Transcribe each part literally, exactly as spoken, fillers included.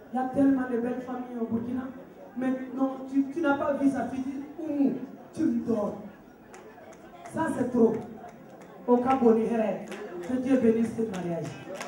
Il y a tellement de belles familles au Burkina. Mais non, tu, tu n'as pas vu ça, tu dis, Oumou, tu me dors. Ça, c'est trop. Au Caboni, que Dieu bénisse ce mariage.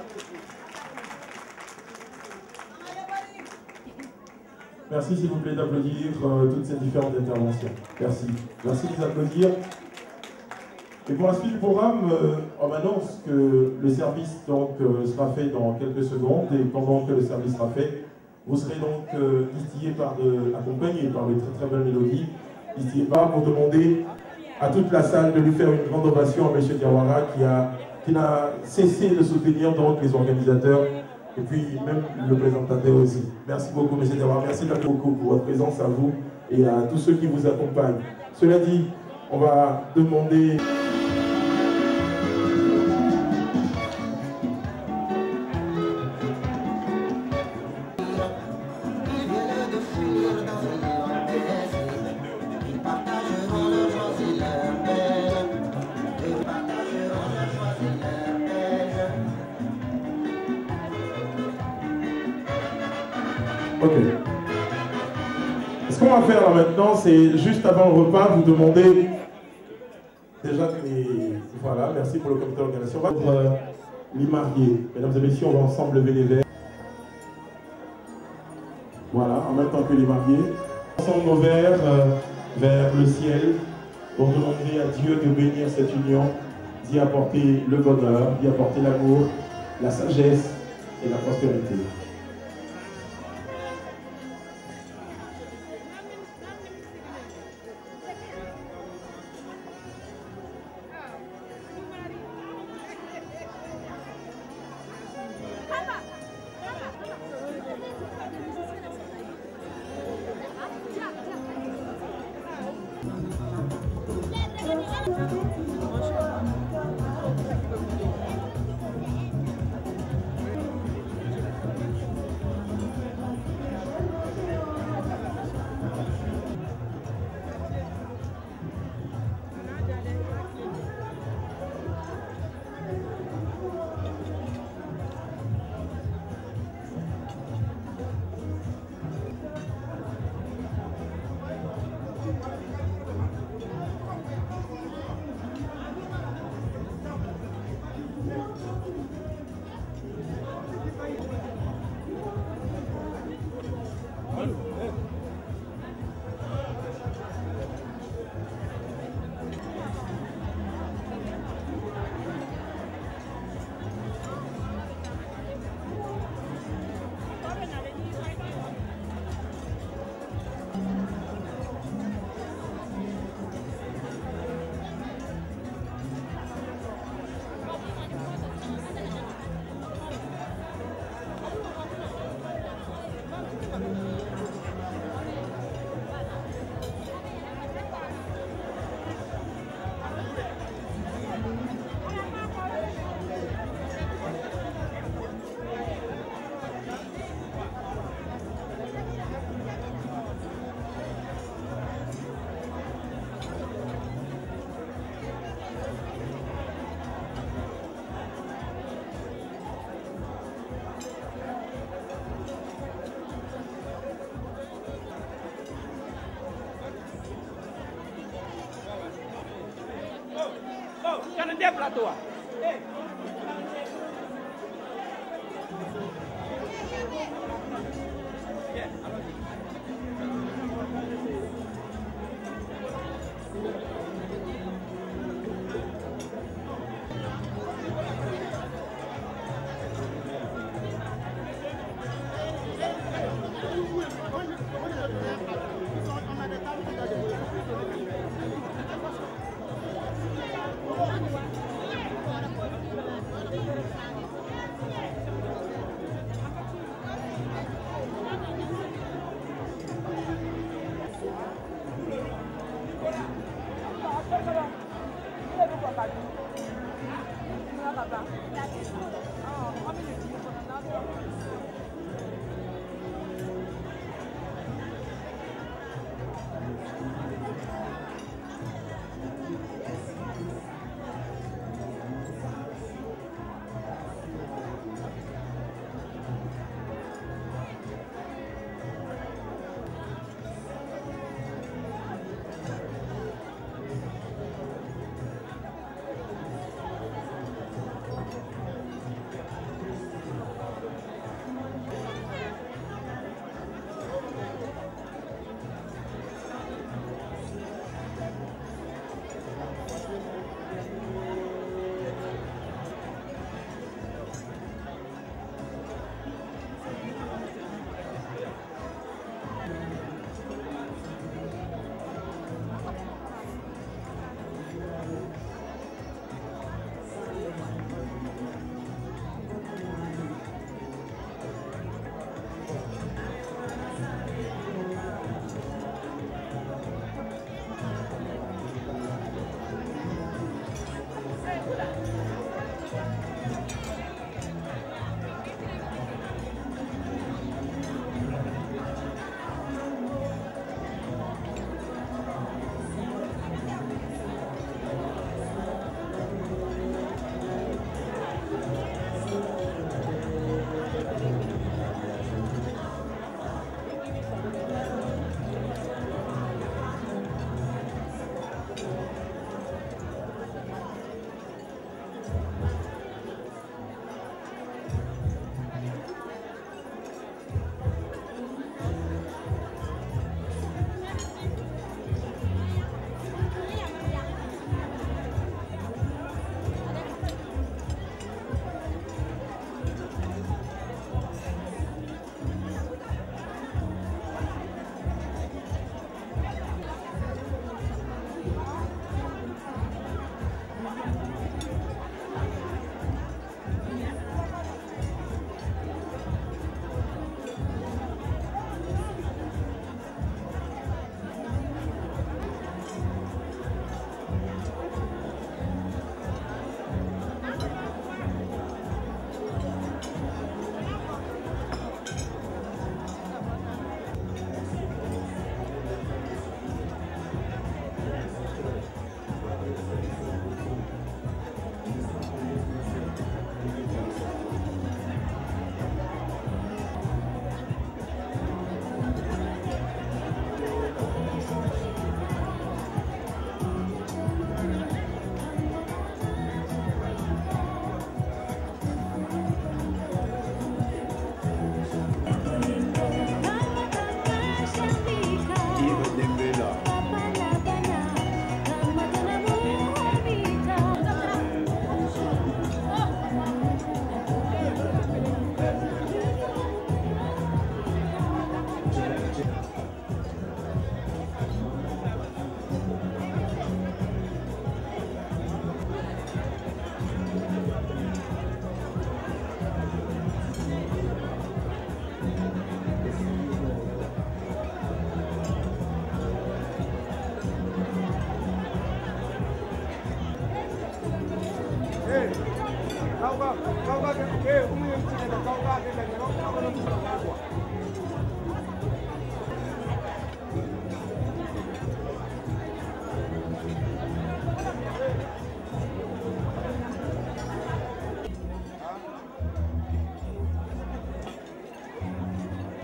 Merci, s'il vous plaît, d'applaudir euh, toutes ces différentes interventions. Merci. Merci de les applaudir. Et pour la suite du programme, euh, on m'annonce que le service donc, euh, sera fait dans quelques secondes. Et pendant que le service sera fait, vous serez donc euh, distillés par de, accompagnés par de très très belles mélodies. Distillés par pour demander à toute la salle de lui faire une grande ovation à M. Diawara qui a qui n'a cessé de soutenir donc les organisateurs et puis même le présentateur aussi. Merci beaucoup M. Diawara, merci beaucoup pour votre présence à vous et à tous ceux qui vous accompagnent. Cela dit, on va demander... Ok. Ce qu'on va faire là maintenant, c'est juste avant le repas, vous demander déjà que les... Voilà, merci pour le comité d'organisation. On va pour euh, les mariés. Mesdames et messieurs, on va ensemble lever les verres. Voilà, en même temps que les mariés. Ensemble nos verres euh, vers le ciel pour demander à Dieu de bénir cette union, d'y apporter le bonheur, d'y apporter l'amour, la sagesse et la prospérité. Plateau.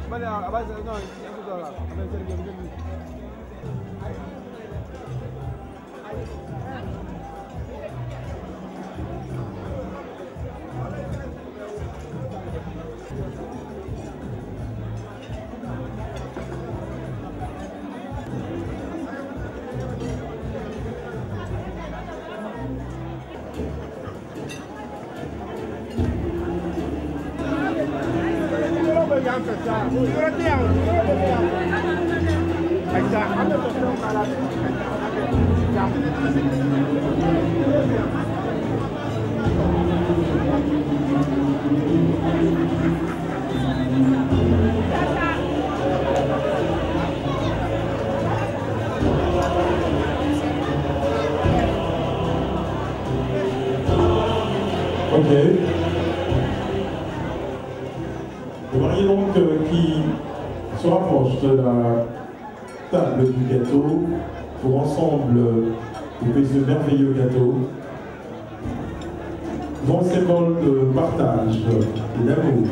Ok. Le marié donc euh, qui se rapproche de la table du gâteau pour ensemble couper ce merveilleux gâteau. Grand symbole de partage et d'amour.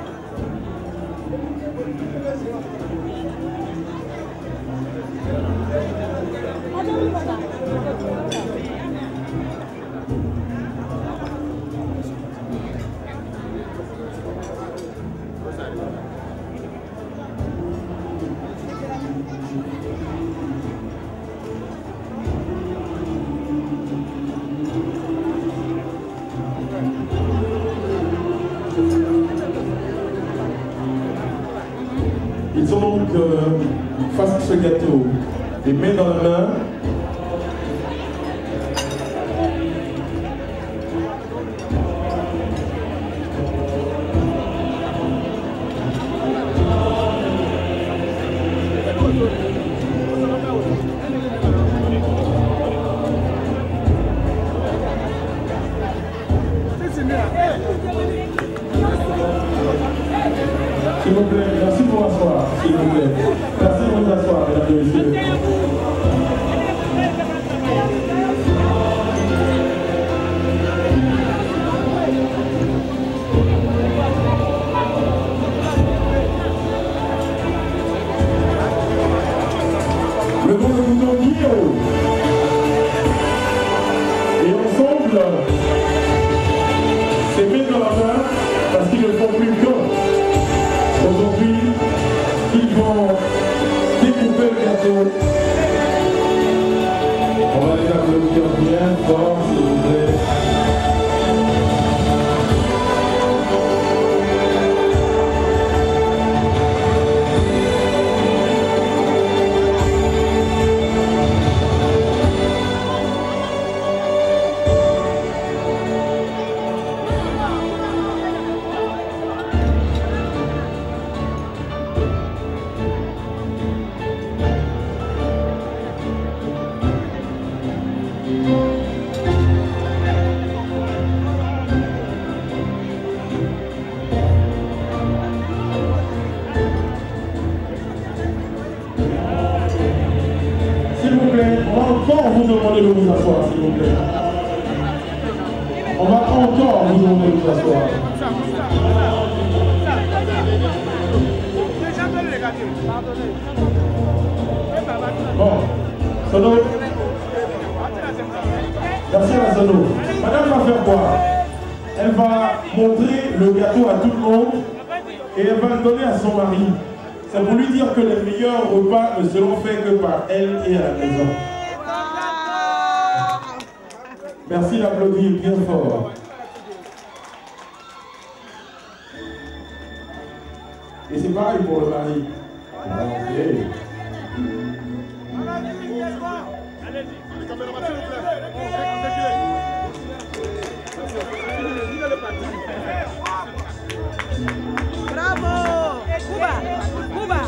Ils sont donc euh, face à ce gâteau, les mains dans la main. S'il vous plaît, merci pour m'asseoir, s'il vous plaît. Merci de vous asseoir, mesdames et messieurs. Le bon le bouton Guillaume. Et ensemble, c'est mis dans la main parce qu'ils ne font plus qu'un. Aujourd'hui, ils vont découper le gâteau. On va les applaudir bien fort, s'il vous plaît. Encore vous demander de vous asseoir, s'il vous plaît. On va encore vous demander de vous asseoir. Bon, Sono. Merci à la Sono. Madame va faire quoi? Elle va montrer le gâteau à tout le monde et elle va le donner à son mari. C'est pour lui dire que les meilleurs repas ne seront faits que par elle et à la maison. Merci d'applaudir bien fort. Et c'est pareil pour le mari. Okay. Bravo! Cuba! Cuba!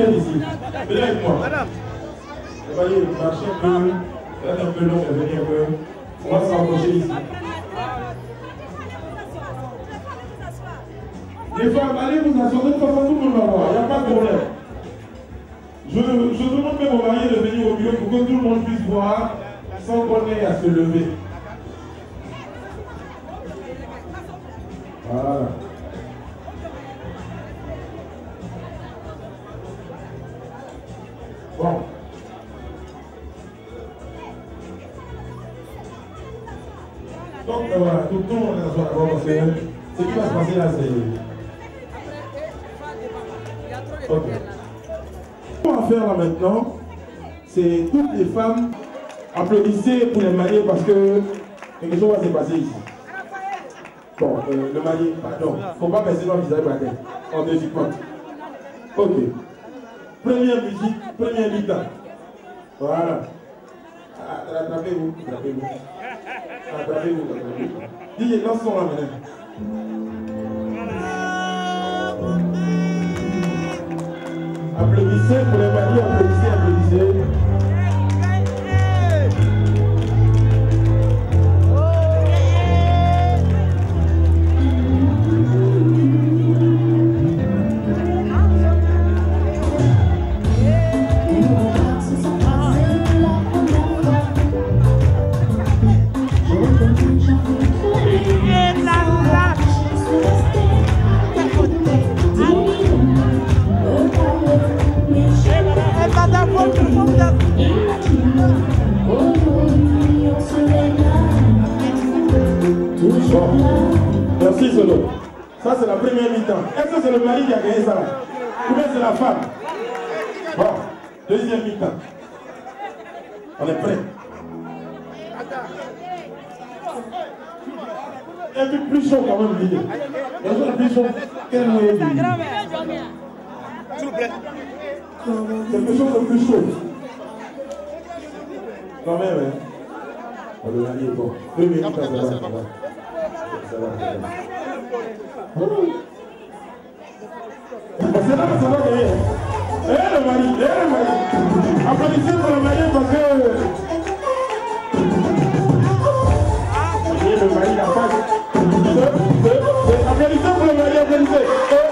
viennent ici. Venez avec moi. Vous voyez, marchez un peu, faites un peu long, venez un peu. On va s'approcher ici. Les femmes, allez vous asseoir, de toute façon tout le monde va voir, il n'y a pas de problème. Je, je demande même aux mariés de venir au bureau pour que tout le monde puisse voir sans qu'on ait à se lever. Voilà. Bon. Donc euh, voilà, tout, tout le monde est assis d'abord parce que ce qui va se passer là, c'est... Ok. Ce qu'on va faire là maintenant, c'est toutes les femmes applaudissez pour les mariés parce que quelque chose va se passer ici. Bon, euh, le marié, pardon, il ne faut pas baisser dans le visage par terre. En deux secondes. Ok. Première musique, première mi-temps. Voilà. Rattrapez-vous, rattrapez-vous. Rattrapez-vous, rattrapez-vous. D J, lance son là maintenant. Applaudissez pour les mariés, applaudissez, applaudissez. Merci Solo. Ça c'est la première mi-temps. Est-ce que c'est le mari qui a gagné ça là? Ou bien c'est la femme? Bon, deuxième mi-temps. On est prêt. Un peu plus chaud quand même l'idée. Un peu plus chaud. Quel moyen de l'idée? S'il vous plaît. Quelque chose de plus chaud. Quand même, hein. On le mari est bon. Deux minutes, ça va. Ça va, ça va. C'est là que ça va gagner. Eh le mari, eh le mari. Applaudissez pour le mari parce que... Et le mari, la face. Applaudissez pour le mari, applaudissez.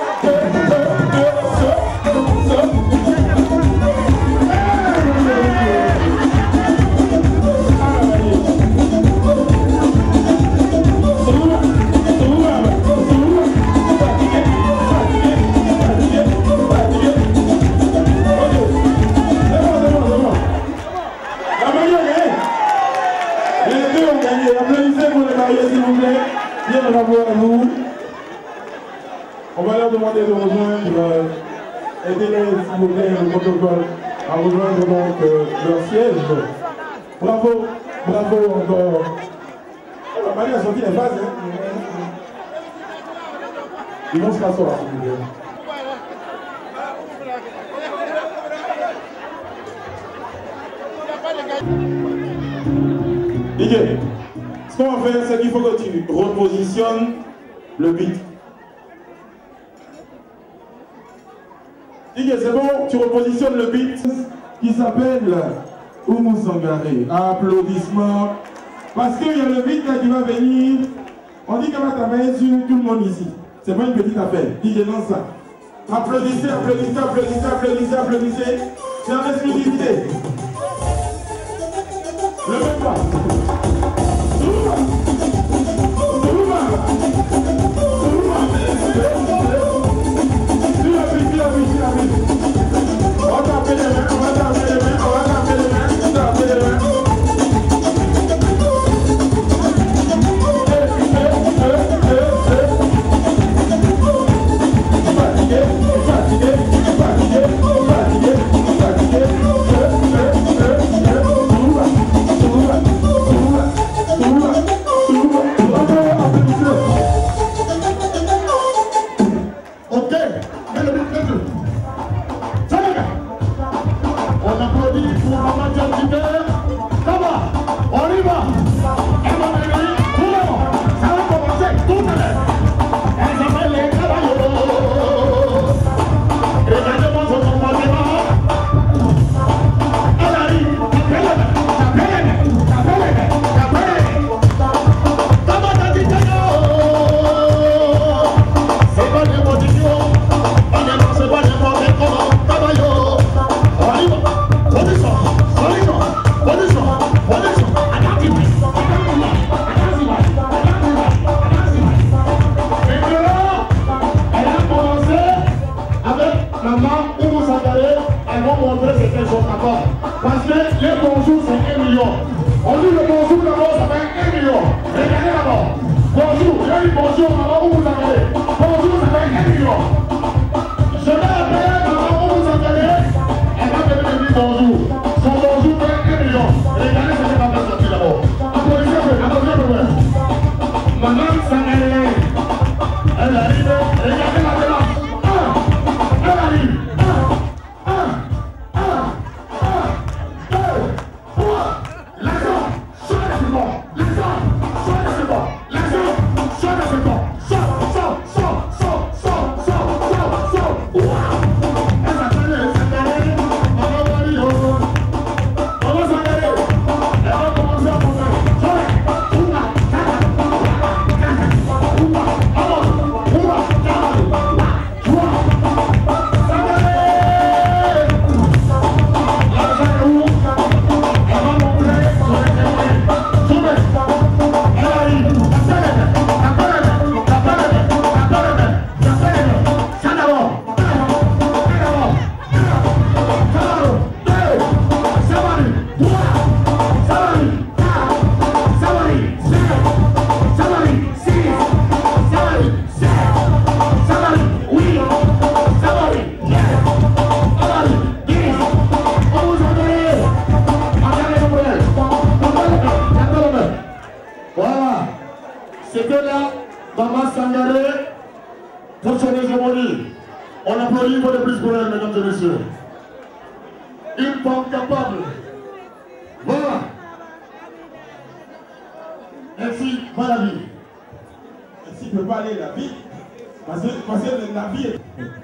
On va leur demander de rejoindre, euh, aidez-les s'il vous plaît, le protocole, à rejoindre donc euh, leur siège. Bravo, bravo encore. Oh, la Marie a sorti les bases. Hein. Ils vont se rasseoir, s'il vous plaît. D J, ce qu'on va faire, c'est qu'il faut que tu repositionnes le beat. D J, c'est bon, tu repositionnes le beat qui s'appelle Oumou Sangaré. Applaudissements. Parce qu'il y a le beat là qui va venir. On dit qu'elle va travailler sur tout le monde ici. C'est pas une petite affaire. D J, lance ça. Applaudissez, applaudissez, applaudissez, applaudissez, applaudissez. C'est en exclusivité. Le même pas. On va taper les mains, on va taper les mains, on va taper les mains, taper les mains. Fatigué, fatigué, fatigué, fatigué, fatigué. Tout va, tout va, tout va, tout va. million. On dit le bonjour d'abord, ça fait un million. Regardez d'abord. Bonjour, je dis bonjour, maman, où vous en allez? Bonjour, ça fait un million. Je vais appeler maman, où vous en allez? Elle va venir me dire bonjour. Son bonjour fait un million. Regardez ce que ma mère sortit d'abord. Applaudissez-le, applaudissez-le. Maman Sangalé. Elle arrive, regardez la démarche. Un, elle arrive. Un, un, un, un, deux, trois. L'argent, soit de ce bord. L'argent, soit de ce bord. L'argent, soit de ce bord. Sort, sort, sort, sort, sort, sort, sort, sort. Waouh! Elle s'appelle Sangalé. Maman Mario. Maman Sangalé. Elle va commencer à monter. Sort. Oula, kata, kata, oula, alors, oula, kata, joie. Sangalé. L'argent est où? Elle va monter sur les témoins. Soumé. Elle arrive. Tapez-le, tapez-le, tapez-le, tapez-le, tapez-le. Ça d'abord. Ça d'abord. Ça d'abord. Deux. Ça va aller. Trois. Ça va aller. Quatre. Ça va aller. Cinq. Ça va aller. Six. Ça va aller. Sept. Ça va aller. Huit. Ça va aller. Neuf. Ça va aller. Dix. On vous entendez. Regardez le modèle. Regardez le modèle. Voilà. C'était là, Maman Sangalé, pour son hégémonie. On applaudit une fois de plus pour elle, mesdames et messieurs. Une femme capable. Voilà. Ainsi va la vie. Ainsi ne peut pas aller la vie. Parce que, parce que la vie est...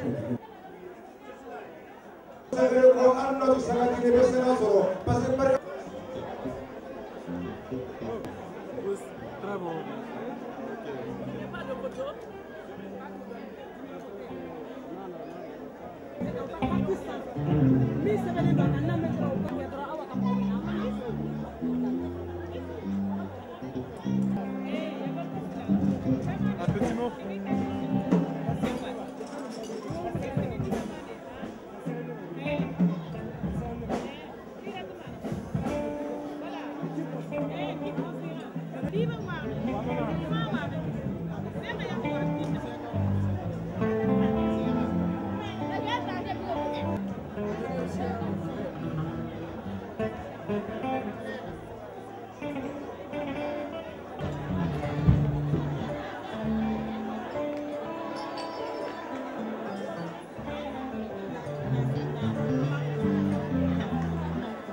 Un petit mot.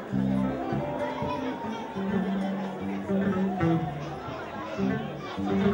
Thank you.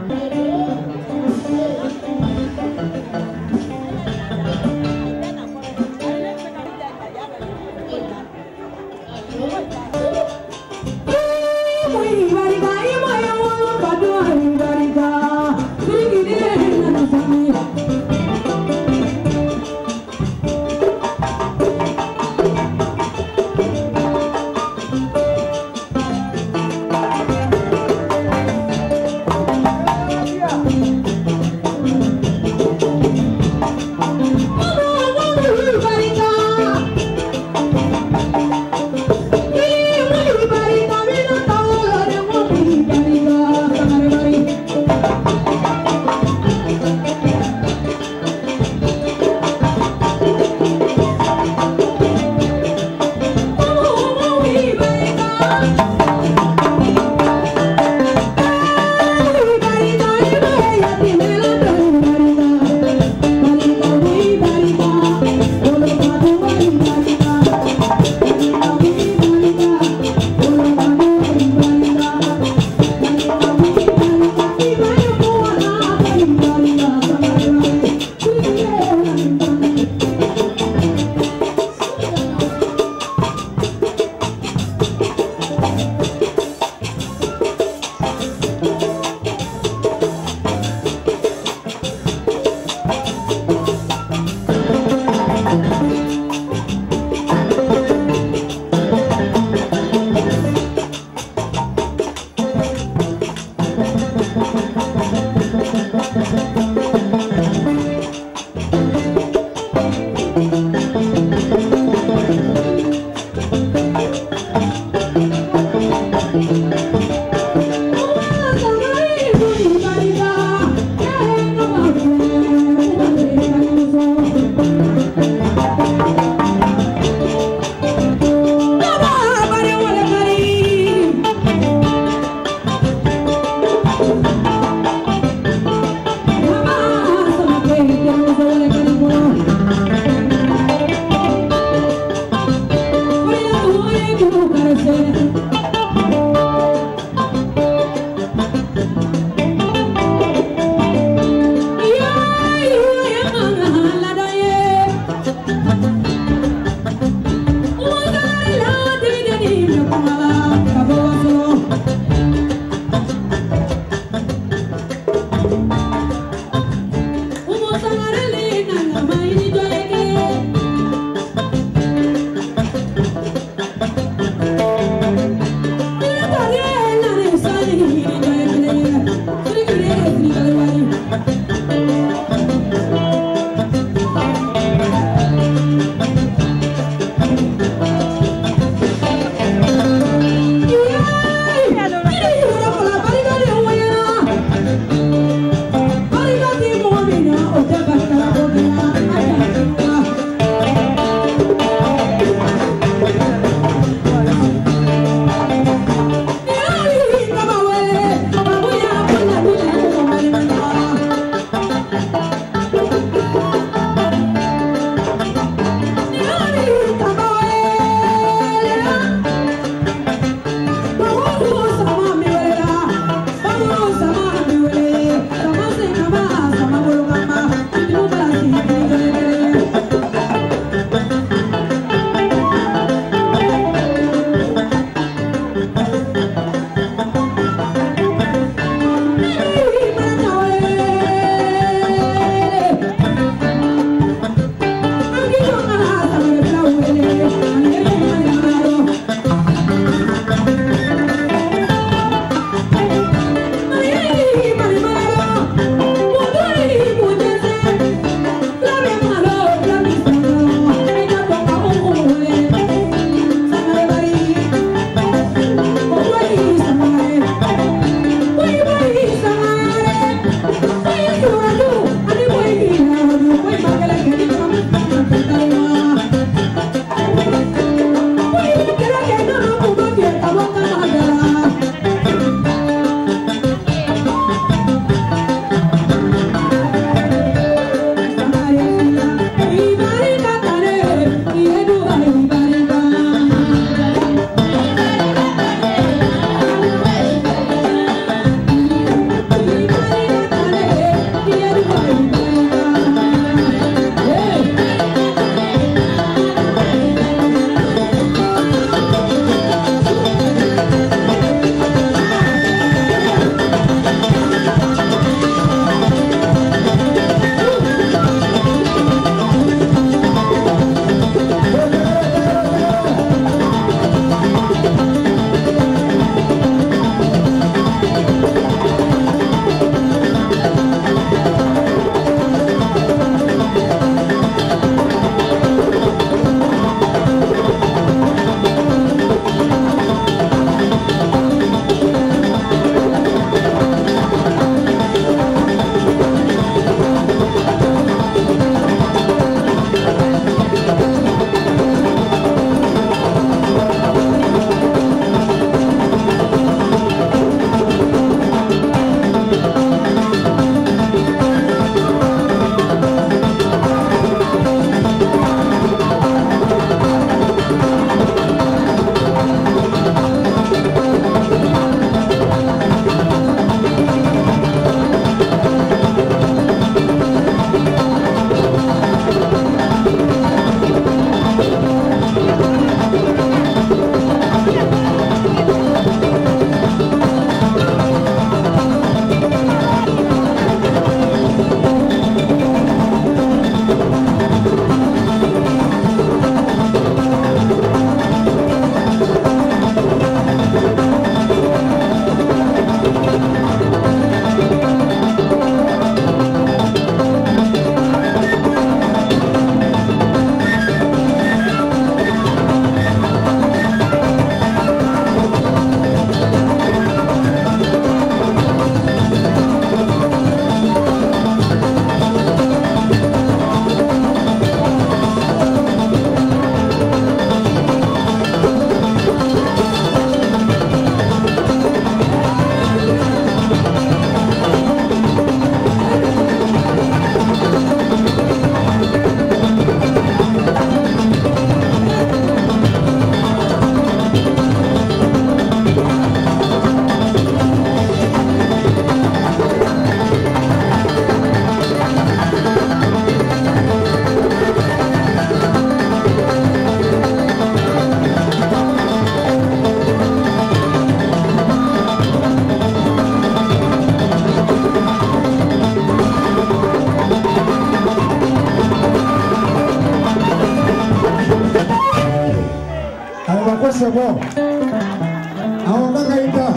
d'abord. Avant Gaïta.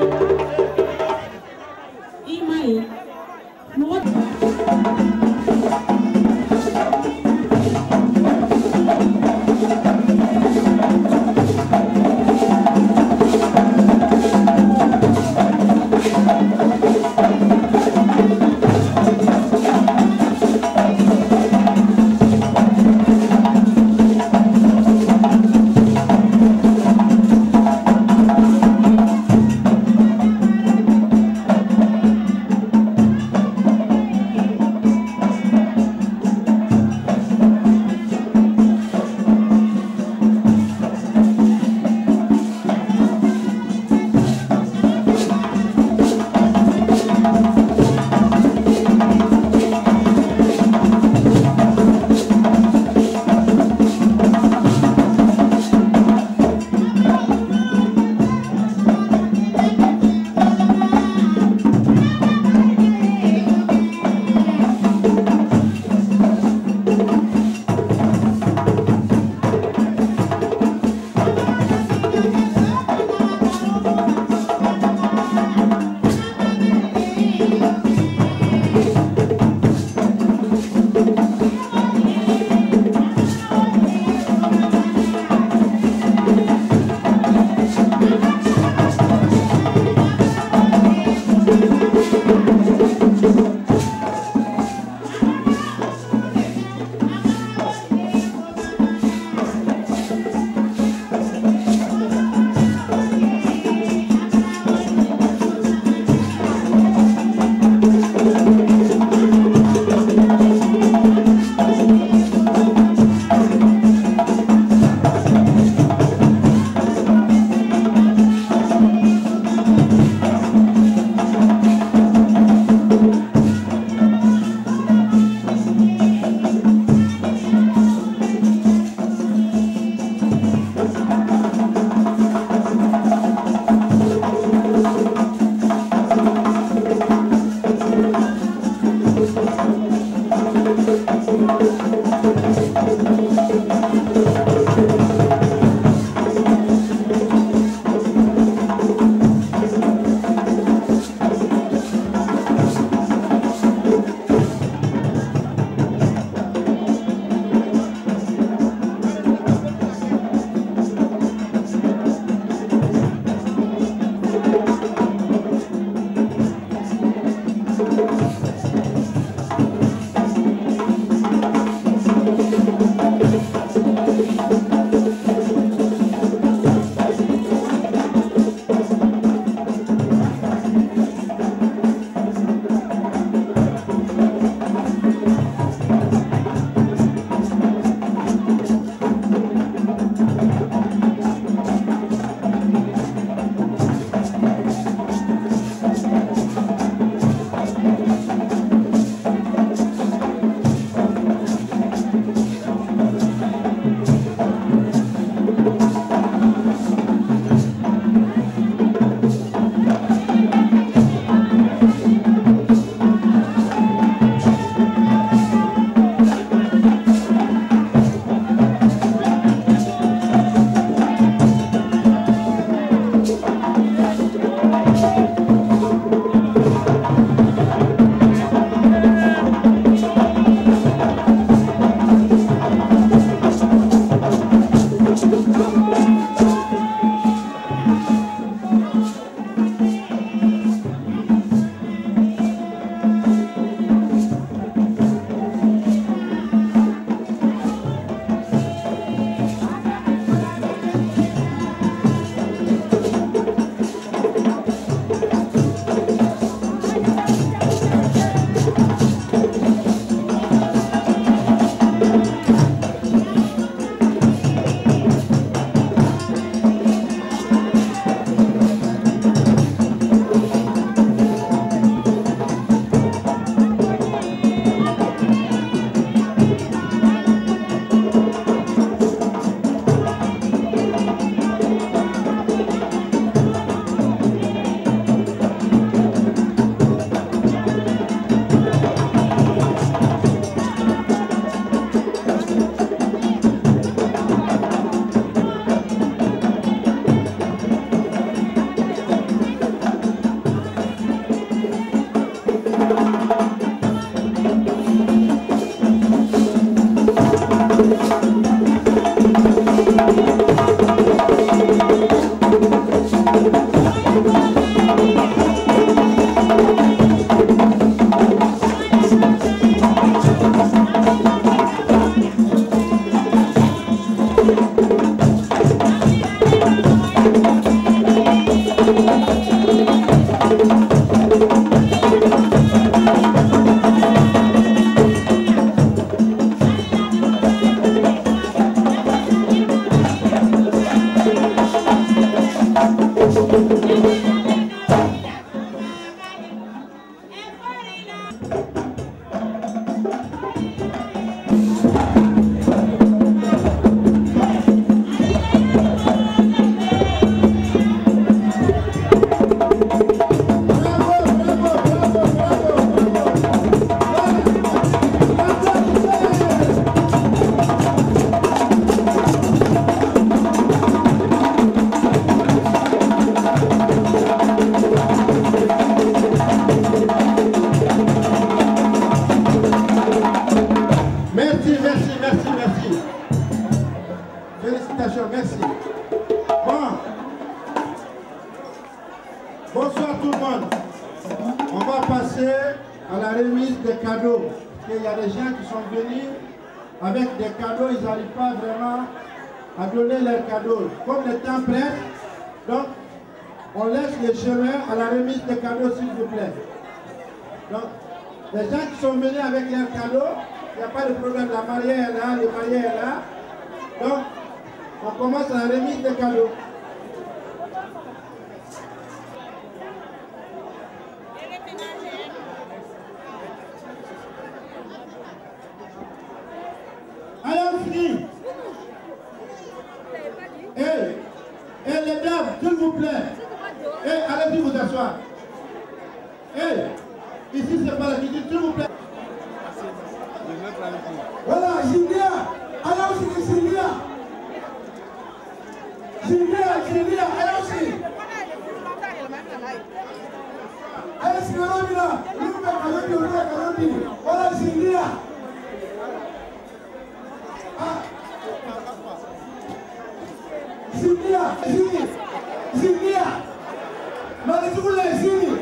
Imaï. Comme le temps presse, donc on laisse le chemin à la remise des cadeaux, s'il vous plaît. Donc, les gens qui sont venus avec leurs cadeaux, il n'y a pas de problème, la mariée est là, le marié est là. Donc, on commence la remise des cadeaux. Allons fini. Et, et les dames, s'il vous plaît, et allez-y vous asseoir. Et, ici c'est pas la visite, s'il vous plaît. Voilà, Julia, allez aussi, Julia. Julia, Julia, allez aussi. Allez, c'est là, nous voilà, Julia. Ah. Julia, Julia, Julia, Marie-Soule, Julie.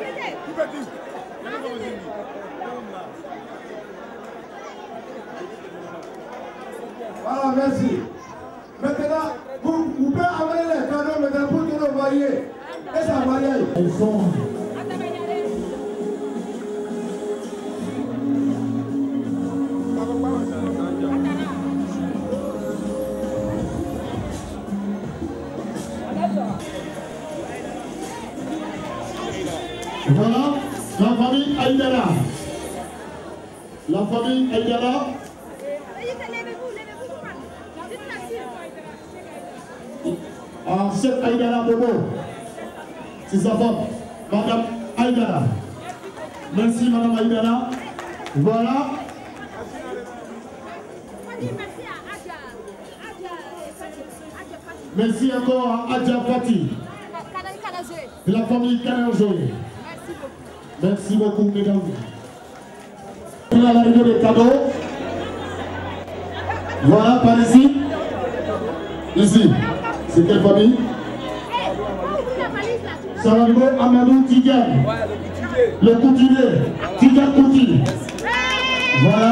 Voilà, merci. Maintenant, vous, vous pouvez amener les cadeaux maintenant pour que nous voyions. Et ça va aller. Ils sont... Voilà, la famille Aïdara. La famille Aïdara. Ah, chef Aïdara Bobo. C'est sa femme, Madame Aïdara. Merci, Madame Aïdara. Voilà. Merci encore à Adja Fati. De la famille Kanarjé. Merci beaucoup, mesdames. Il y a l'arrivée des cadeaux. Voilà, par ici. Ici. C'est quelle famille? Salambo Amadou Tidiane. Le couturier. Tidiane Kouti. Voilà.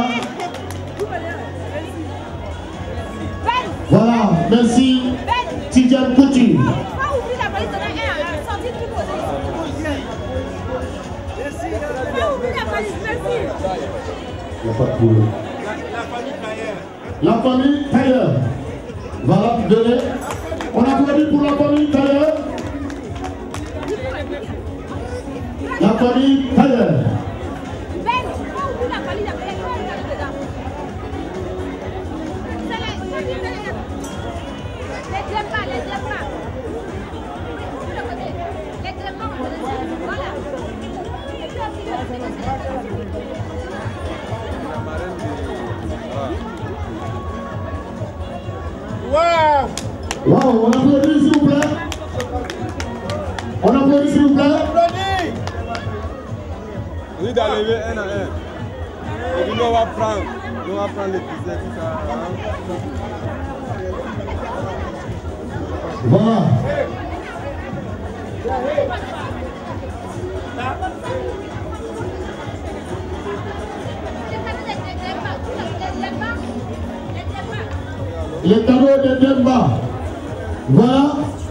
Voilà, merci. Tidiane Kouti. Il n'y a pas de problème. La famille Tailleur. Voilà, donnez. On applaudit pour la famille Tailleur. La famille Tailleur. Wow! Wow, on applaudit s'il vous plaît. On applaudit s'il vous plaît. On dit d'arriver un à un. Et puis nous on va prendre, nous on va prendre les pizzas, tout ça. Voilà. Les cadeaux de Demba. Voilà.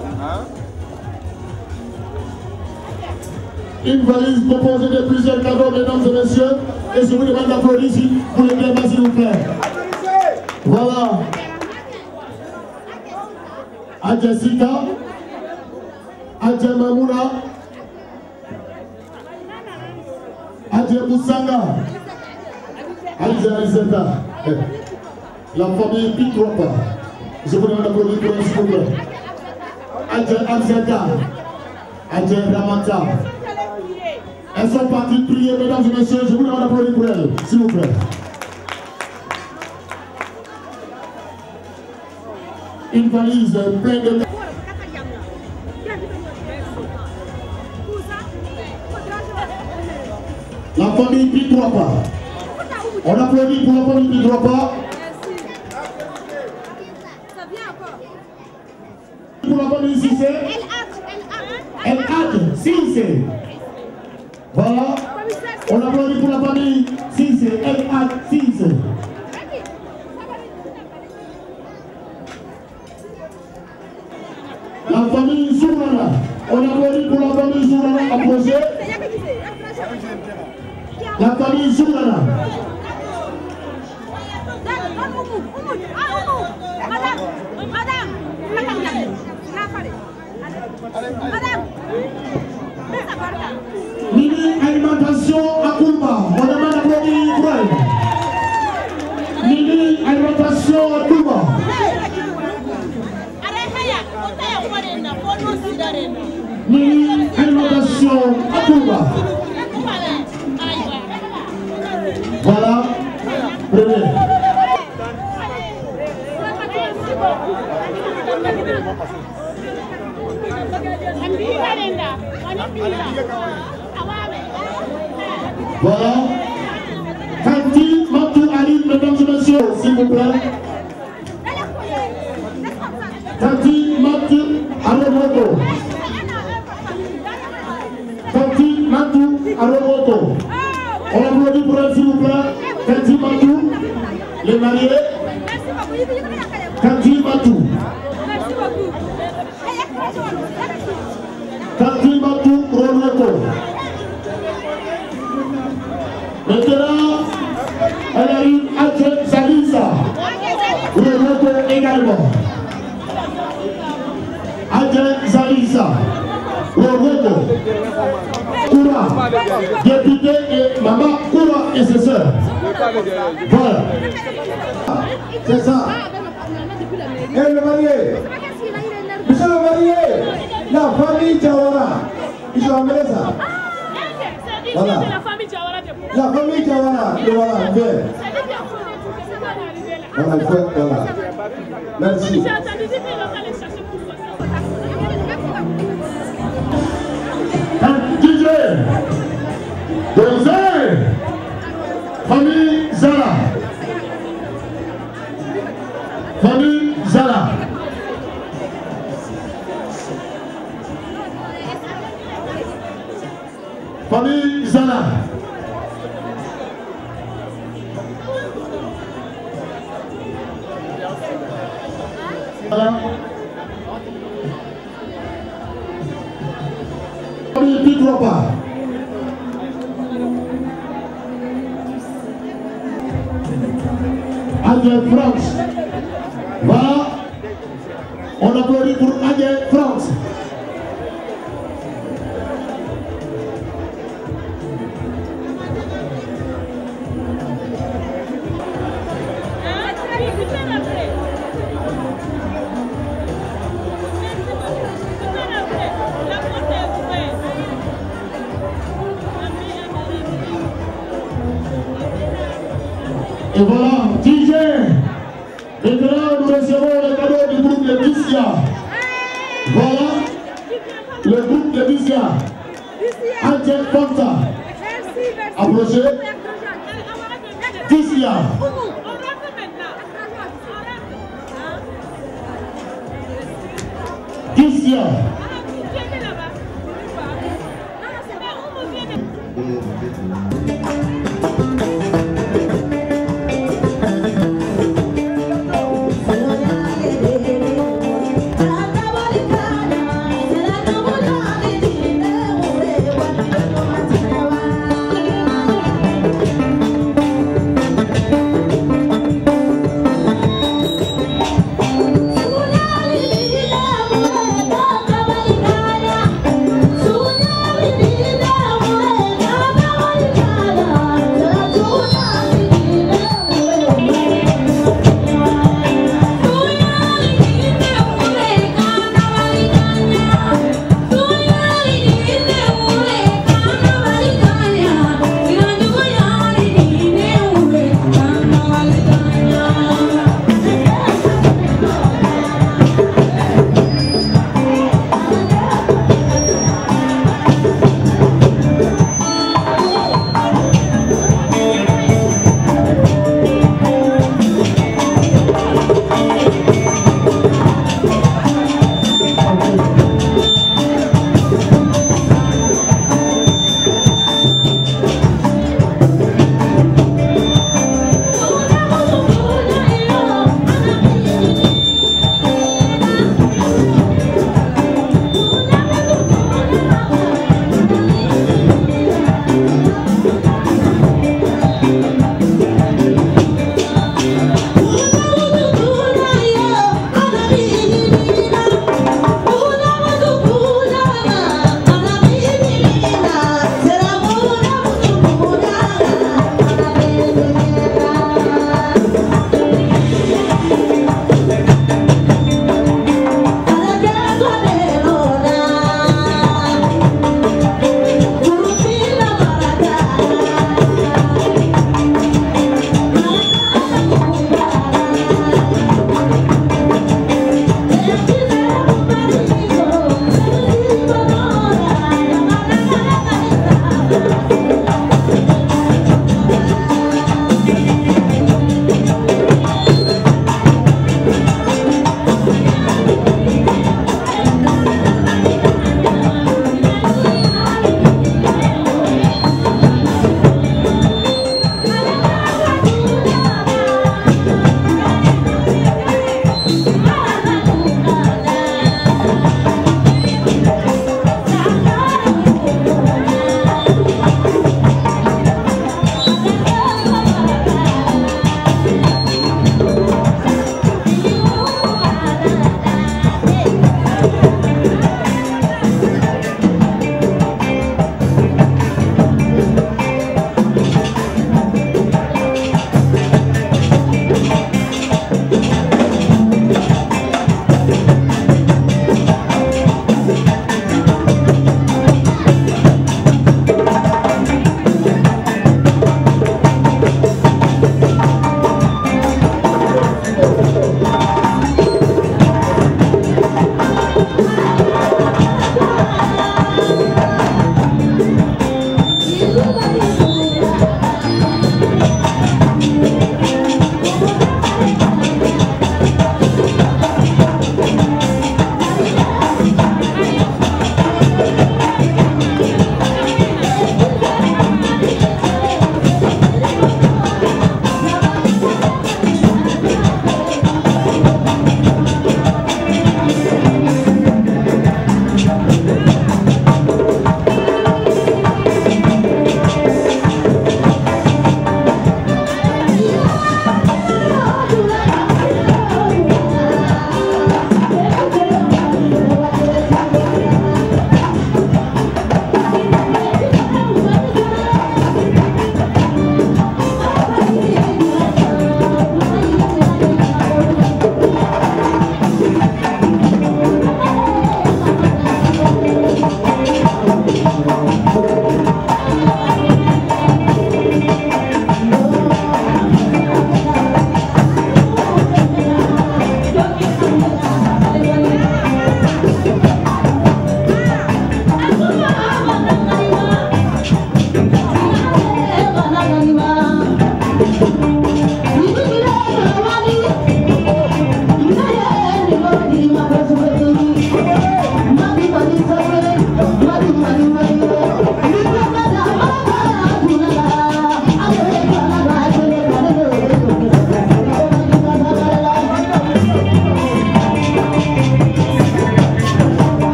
Une valise composée de plusieurs cadeaux, mesdames et messieurs. Et je vous demande d'applaudir ici pour les Demba, s'il vous plaît. Voilà. À Jessica. Adja Mamouna, Adja Moussanga, Adja Alizeta, la famille Pitropa. Je vous demande d'applaudir pour un s'il vous plaît. Adja Amzeta, Adja Ramata. Elles sont parties prier, mesdames et messieurs. Je vous demande d'applaudir pour elles, s'il vous plaît. Une valise pleine de... La famille Pitropa. On applaudit pour la famille Pitropa. Ça vient encore. Pour la famille Cissé. Elle hâte, Cissé. Voilà. On applaudit pour la famille Cissé. Elle hâte, Cissé. La famille Zourana. On applaudit pour la famille Zourana. Approchez. La famille Zourana. Madame, Mini alimentation à Kumba. On demande d'applaudir pour elle. Mini alimentation à Kumba. Mini alimentation à Kumba. Voilà. Premier. Voilà. Kanti Matou Ali, mesdames et messieurs, s'il vous plaît. Kanti Matou Aromoto. Kanti Matou Aromoto. On applaudit pour elle, s'il vous plaît. Kanti Matou, les mariés. Kanti Matou. Kanti Matou Aromoto. Maintenant, elle arrive à Zalisa. Aromoto également. Adja Zalisa. Aromoto. Koura, député et maman Koura et ses soeurs. Voilà. C'est ça. Et le marié. Monsieur le marié, la famille Jawara. Ils ont amené ça. Voilà. La famille Jawara. Voilà, fait. Voilà, fait, voilà. Merci. D J Dosé Famille Zala Famille Zala Famille Zala Zala Famille Pitropa. Adja France. Voilà. On applaudit pour Adja France. Et voilà, D J. Maintenant, nous recevons le cadeau du groupe de Bissia. Voilà, le groupe de Bissia. Adja Fanta. Approchez. Bissia. Bissia. Thank you.